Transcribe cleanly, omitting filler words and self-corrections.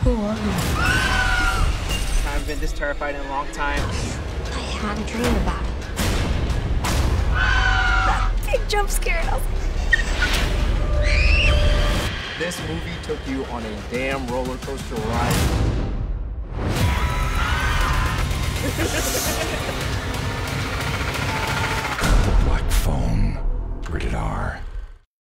Who are you? I haven't been this terrified in a long time. I had a dream about it. That big jump scare. And I was like... This movie took you on a damn roller coaster ride.